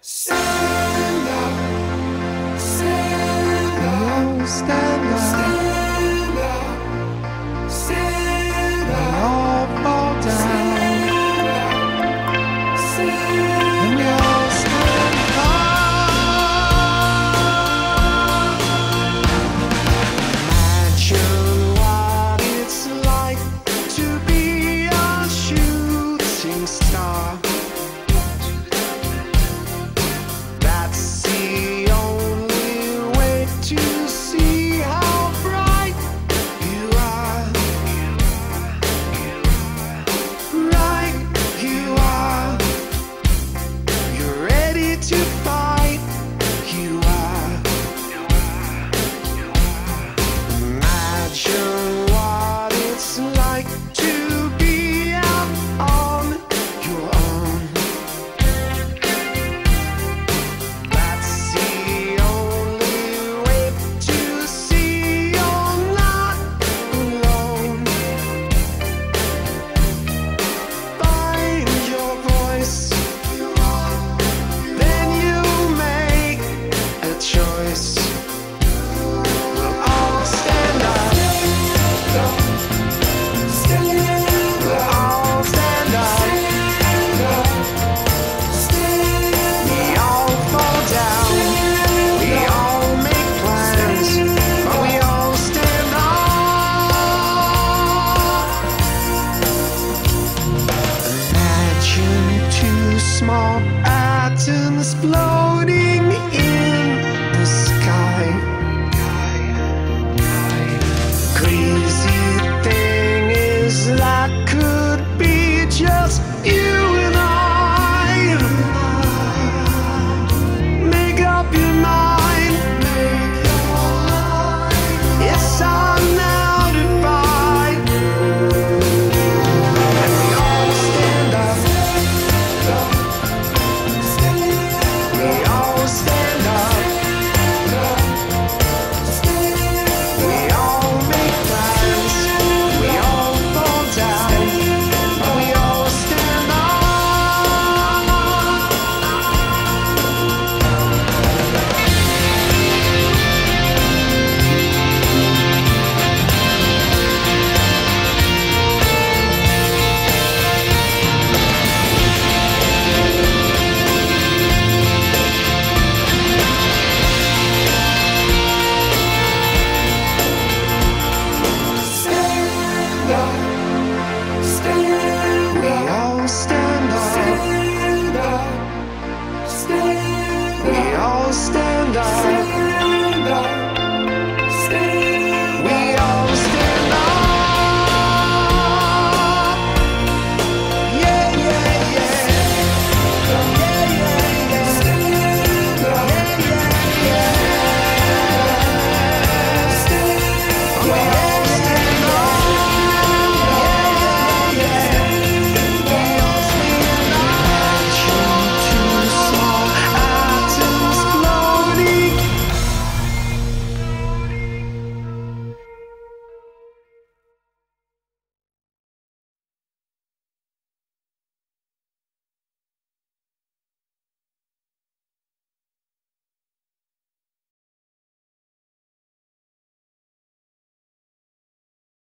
Stand up, stand up, stand up, stand up, stand up, all fall down, and we all stand up. Imagine what it's like to be a shooting star. That's the only way to see how bright you are. Right, you are. You're ready to fight. You are. Imagine what it's like to be out on your own. That's the only way to see you're not alone. Find your voice, then you make a choice. We'll all stand up. We'll all stand up. We all fall down. We all make plans, but we all stand up. Imagine two small atoms floating